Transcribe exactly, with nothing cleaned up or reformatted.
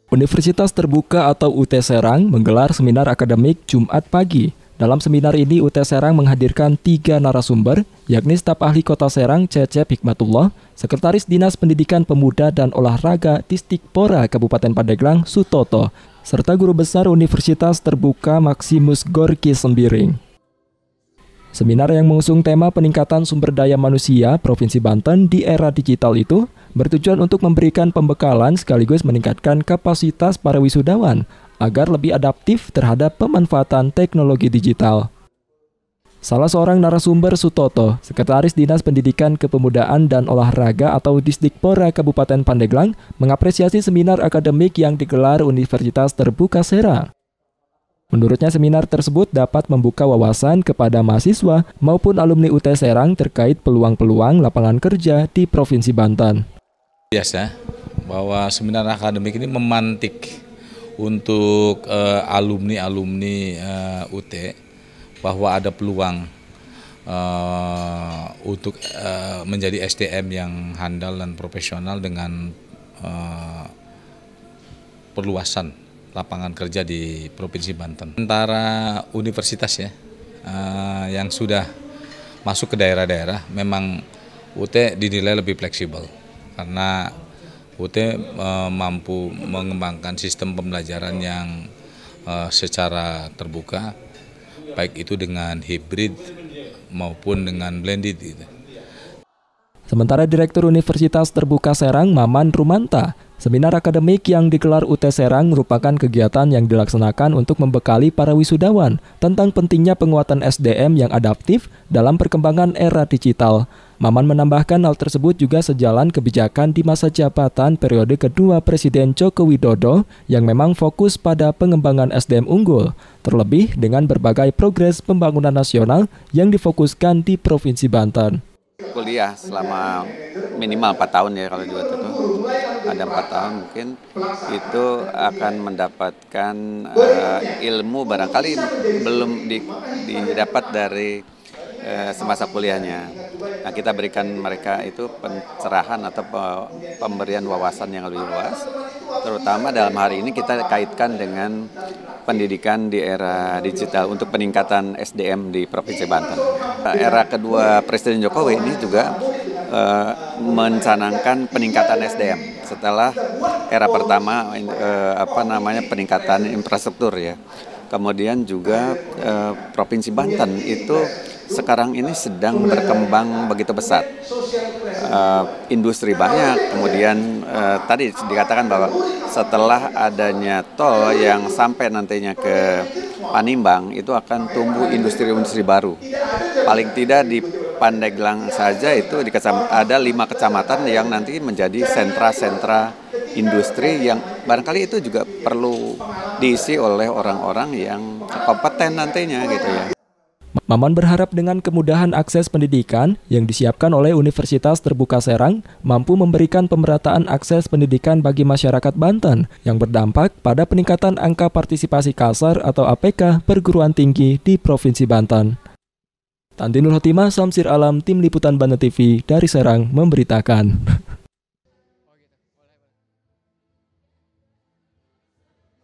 Universitas Terbuka atau U T Serang menggelar seminar akademik Jumat pagi. Dalam seminar ini, U T Serang menghadirkan tiga narasumber, yakni staf ahli Kota Serang Cecep Hikmatullah, Sekretaris Dinas Pendidikan Pemuda dan Olahraga Distikpora Kabupaten Pandeglang Sutoto, serta Guru Besar Universitas Terbuka Maximus Gorky Sembiring. Seminar yang mengusung tema peningkatan sumber daya manusia Provinsi Banten di era digital itu bertujuan untuk memberikan pembekalan sekaligus meningkatkan kapasitas para wisudawan agar lebih adaptif terhadap pemanfaatan teknologi digital. Salah seorang narasumber Sutoto, Sekretaris Dinas Pendidikan Kepemudaan dan Olahraga atau Distikpora Kabupaten Pandeglang, mengapresiasi seminar akademik yang digelar Universitas Terbuka Serang. Menurutnya seminar tersebut dapat membuka wawasan kepada mahasiswa maupun alumni U T Serang terkait peluang-peluang lapangan kerja di Provinsi Banten. Biasa bahwa seminar akademik ini memantik untuk uh, alumni-alumni uh, U T bahwa ada peluang uh, untuk uh, menjadi S D M yang handal dan profesional dengan uh, perluasan lapangan kerja di Provinsi Banten. Antara universitas ya uh, yang sudah masuk ke daerah-daerah, memang U T dinilai lebih fleksibel karena U T uh, mampu mengembangkan sistem pembelajaran yang uh, secara terbuka, baik itu dengan hibrid maupun dengan blended gitu. Sementara Direktur Universitas Terbuka Serang Maman Rumanta, seminar akademik yang digelar U T Serang merupakan kegiatan yang dilaksanakan untuk membekali para wisudawan tentang pentingnya penguatan S D M yang adaptif dalam perkembangan era digital. Maman menambahkan hal tersebut juga sejalan kebijakan di masa jabatan periode kedua Presiden Joko Widodo yang memang fokus pada pengembangan S D M unggul, terlebih dengan berbagai progres pembangunan nasional yang difokuskan di Provinsi Banten. Kuliah selama minimal empat tahun ya, kalau juga itu ada empat tahun mungkin itu akan mendapatkan uh, ilmu barangkali belum di, didapat dari uh, semasa kuliahnya. Nah, kita berikan mereka itu pencerahan atau pemberian wawasan yang lebih luas, terutama dalam hari ini kita kaitkan dengan pendidikan di era digital untuk peningkatan S D M di Provinsi Banten. Era kedua Presiden Jokowi ini juga uh, mencanangkan peningkatan S D M setelah era pertama uh, apa namanya peningkatan infrastruktur ya. Kemudian juga uh, Provinsi Banten itu sekarang ini sedang berkembang begitu pesat. Uh, industri banyak, kemudian uh, tadi dikatakan bahwa setelah adanya tol yang sampai nantinya ke Panimbang itu akan tumbuh industri-industri baru. Paling tidak di Pandeglang saja itu di kecam- ada lima kecamatan yang nanti menjadi sentra-sentra industri yang barangkali itu juga perlu diisi oleh orang-orang yang kompeten nantinya gitu ya. Maman berharap dengan kemudahan akses pendidikan yang disiapkan oleh Universitas Terbuka Serang mampu memberikan pemerataan akses pendidikan bagi masyarakat Banten yang berdampak pada peningkatan angka partisipasi kasar atau A P K perguruan tinggi di Provinsi Banten. Tanti Nur Hotimah, Samsir Alam, Tim Liputan Banten T V dari Serang memberitakan.